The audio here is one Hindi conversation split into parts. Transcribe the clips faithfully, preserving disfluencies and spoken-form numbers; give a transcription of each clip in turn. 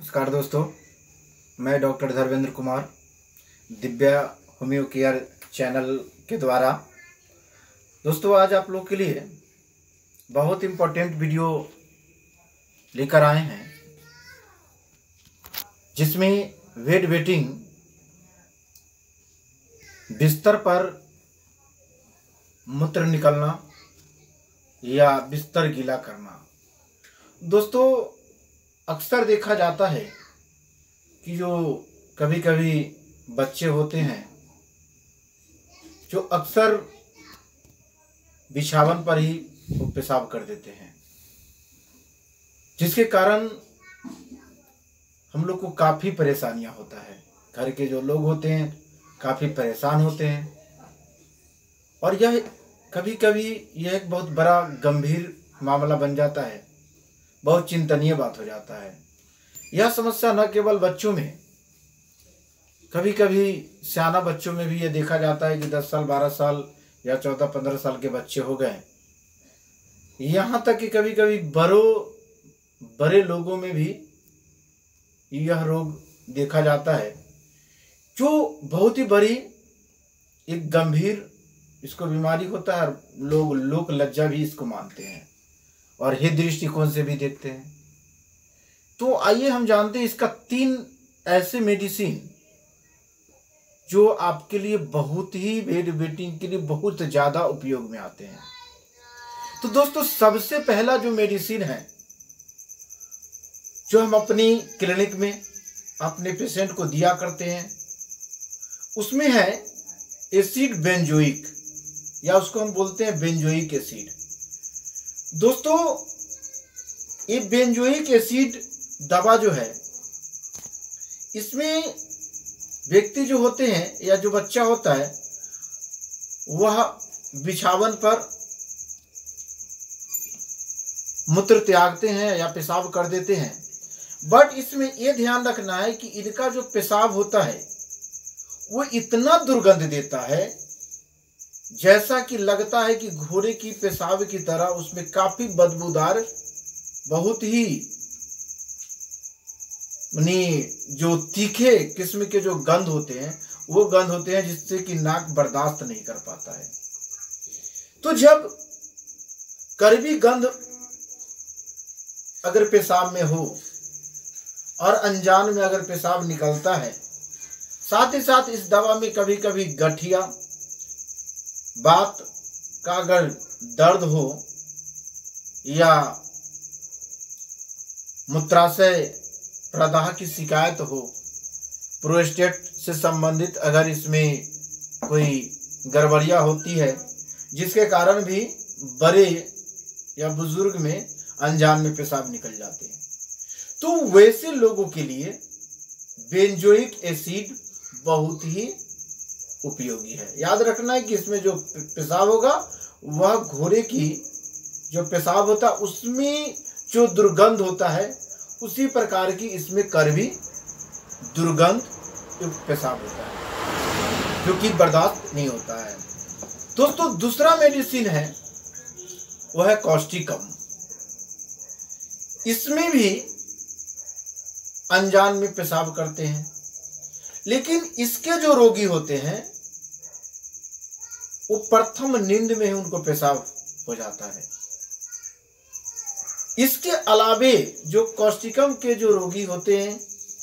नमस्कार दोस्तों, मैं doctor Dharmendra Kumar Divya homeo care channel के द्वारा दोस्तों आज आप लोग के लिए बहुत इम्पोर्टेंट वीडियो लेकर आए हैं, जिसमें बेड वेटिंग, बिस्तर पर मूत्र निकलना या बिस्तर गीला करना। दोस्तों अक्सर देखा जाता है कि जो कभी कभी बच्चे होते हैं जो अक्सर बिछावन पर ही वो पेशाब कर देते हैं, जिसके कारण हम लोग को काफ़ी परेशानियां होता है। घर के जो लोग होते हैं काफ़ी परेशान होते हैं और यह कभी कभी यह एक बहुत बड़ा गंभीर मामला बन जाता है, बहुत चिंतनीय बात हो जाता है। यह समस्या न केवल बच्चों में, कभी कभी सियाना बच्चों में भी यह देखा जाता है कि दस साल बारह साल या चौदह पंद्रह साल के बच्चे हो गए, यहाँ तक कि कभी कभी बड़ों बड़े लोगों में भी यह रोग देखा जाता है, जो बहुत ही बड़ी एक गंभीर इसको बीमारी होता है। लोग लोक लज्जा भी इसको मानते हैं और हे दृष्टिकोण से भी देखते हैं। तो आइए हम जानते हैं इसका तीन ऐसे मेडिसिन जो आपके लिए बहुत ही बेड वेटिंग के लिए बहुत ज़्यादा उपयोग में आते हैं। तो दोस्तों सबसे पहला जो मेडिसिन है जो हम अपनी क्लिनिक में अपने पेशेंट को दिया करते हैं, उसमें है एसिड बेंजोइक, या उसको हम बोलते हैं बेंजोइक एसिड। दोस्तों ये बेंजोइक एसिड दवा जो है, इसमें व्यक्ति जो होते हैं या जो बच्चा होता है वह बिछावन पर मूत्र त्यागते हैं या पेशाब कर देते हैं, बट इसमें यह ध्यान रखना है कि इनका जो पेशाब होता है वो इतना दुर्गंध देता है जैसा कि लगता है कि घोड़े की पेशाब की तरह। उसमें काफी बदबूदार, बहुत ही यानी जो तीखे किस्म के जो गंध होते हैं वो गंध होते हैं जिससे कि नाक बर्दाश्त नहीं कर पाता है। तो जब कड़वी गंध अगर पेशाब में हो और अनजान में अगर पेशाब निकलता है, साथ ही साथ इस दवा में कभी कभी गठिया बात का अगर दर्द हो या मूत्राशय प्रदाह की शिकायत हो, प्रोस्टेट से संबंधित अगर इसमें कोई गड़बड़ियाँ होती है जिसके कारण भी बड़े या बुजुर्ग में अनजान में पेशाब निकल जाते हैं, तो वैसे लोगों के लिए बेंजोइक एसिड बहुत ही उपयोगी है। याद रखना है कि इसमें जो पेशाब होगा वह घोड़े की जो पेशाब होता है उसमें जो दुर्गंध होता है उसी प्रकार की इसमें कड़वी दुर्गंध पेशाब होता है जो कि बर्दाश्त नहीं होता है। दोस्तों दूसरा मेडिसिन है वह है कॉस्टिकम। इसमें भी अनजान में पेशाब करते हैं, लेकिन इसके जो रोगी होते हैं वो प्रथम नींद में ही उनको पेशाब हो जाता है। इसके अलावे जो कॉस्टिकम के जो रोगी होते हैं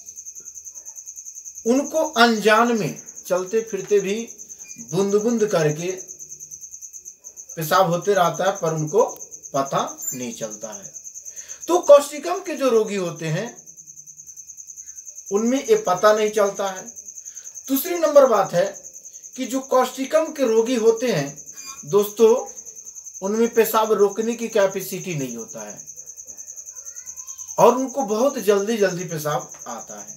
उनको अनजान में चलते फिरते भी बूंद बूंद करके पेशाब होते रहता है, पर उनको पता नहीं चलता है। तो कॉस्टिकम के जो रोगी होते हैं उनमें ये पता नहीं चलता है। दूसरी नंबर बात है कि जो कॉस्टिकम के रोगी होते हैं दोस्तों, उनमें पेशाब रोकने की कैपेसिटी नहीं होता है और उनको बहुत जल्दी जल्दी पेशाब आता है।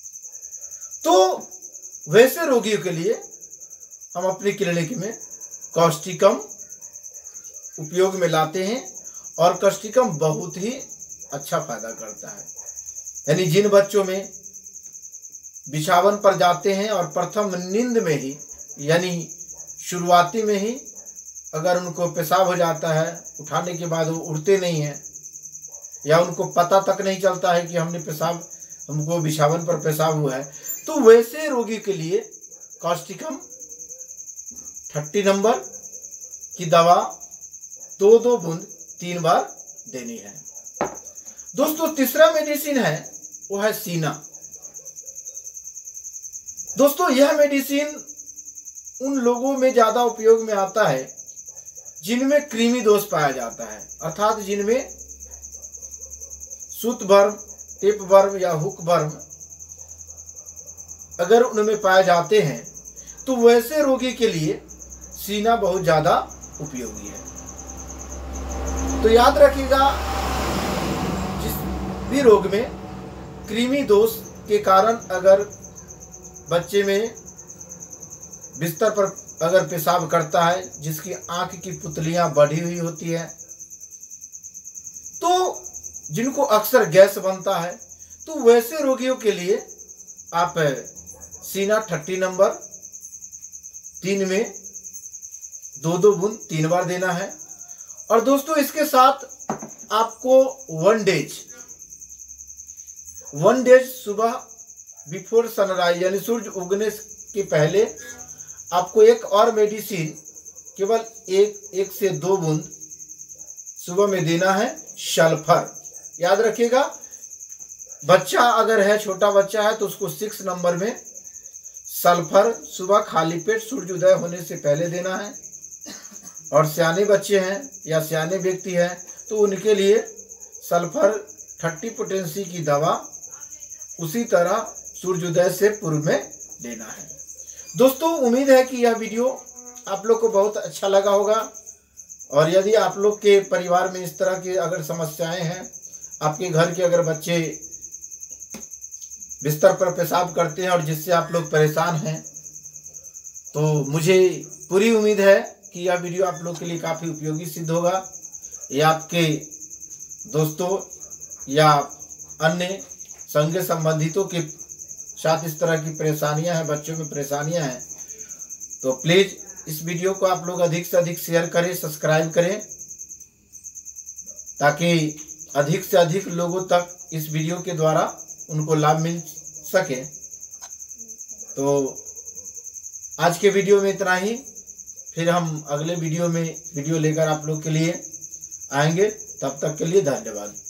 तो वैसे रोगियों के लिए हम अपनी क्लिनिक में कॉस्टिकम उपयोग में लाते हैं और कॉस्टिकम बहुत ही अच्छा फायदा करता है। यानी जिन बच्चों में बिछावन पर जाते हैं और प्रथम नींद में ही यानी शुरुआती में ही अगर उनको पेशाब हो जाता है, उठाने के बाद वो उठते नहीं हैं या उनको पता तक नहीं चलता है कि हमने पेशाब हमको बिछावन पर पेशाब हुआ है, तो वैसे रोगी के लिए कास्टिकम थर्टी नंबर की दवा दो दो बूंद तीन बार देनी है। दोस्तों तीसरा मेडिसिन है वो है सीना। दोस्तों यह मेडिसिन उन लोगों में ज्यादा उपयोग में आता है जिनमें कृमि दोष पाया जाता है, अर्थात जिनमें सूत वर्म, टेप वर्म या हुक वर्म अगर उनमें पाए जाते हैं तो वैसे रोगी के लिए सीना बहुत ज्यादा उपयोगी है। तो याद रखिएगा, जिस भी रोग में कृमि दोष के कारण अगर बच्चे में बिस्तर पर अगर पेशाब करता है, जिसकी आंख की पुतलियां बढ़ी हुई होती है, तो जिनको अक्सर गैस बनता है, तो वैसे रोगियों के लिए आप सीना थर्टी नंबर तीन में दो दो बूंद तीन बार देना है। और दोस्तों इसके साथ आपको वन डेज वन डेज सुबह बिफोर सनराइज यानी सूर्य उगने के पहले आपको एक और मेडिसिन केवल एक एक से दो बूंद सुबह में देना है, सल्फर। याद रखिएगा, बच्चा अगर है, छोटा बच्चा है, तो उसको सिक्स नंबर में सल्फर सुबह खाली पेट सूर्योदय होने से पहले देना है। और सियाने बच्चे हैं या सियाने व्यक्ति हैं तो उनके लिए सल्फर थर्टी पोटेंसी की दवा उसी तरह सूर्योदय से पूर्व में लेना है। दोस्तों उम्मीद है कि यह वीडियो आप लोग को बहुत अच्छा लगा होगा। और यदि आप लोग के परिवार में इस तरह की अगर समस्याएं हैं, आपके घर के अगर बच्चे बिस्तर पर पेशाब करते हैं और जिससे आप लोग परेशान हैं, तो मुझे पूरी उम्मीद है कि यह वीडियो आप लोग के लिए काफ़ी उपयोगी सिद्ध होगा। या आपके दोस्तों या अन्य संगे संबंधितों के साथ इस तरह की परेशानियां हैं, बच्चों में परेशानियां हैं, तो प्लीज़ इस वीडियो को आप लोग अधिक से अधिक शेयर करें, सब्सक्राइब करें, ताकि अधिक से अधिक लोगों तक इस वीडियो के द्वारा उनको लाभ मिल सके। तो आज के वीडियो में इतना ही, फिर हम अगले वीडियो में वीडियो लेकर आप लोग के लिए आएंगे। तब तक के लिए धन्यवाद।